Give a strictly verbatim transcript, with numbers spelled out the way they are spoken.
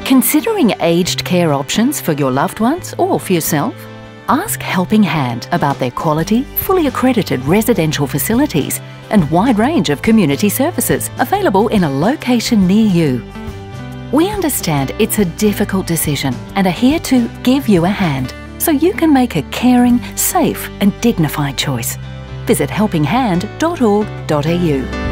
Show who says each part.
Speaker 1: Considering aged care options for your loved ones or for yourself? Ask Helping Hand about their quality, fully accredited residential facilities and wide range of community services available in a location near you. We understand it's a difficult decision and are here to give you a hand so you can make a caring, safe and dignified choice. Visit helping hand dot org dot A U.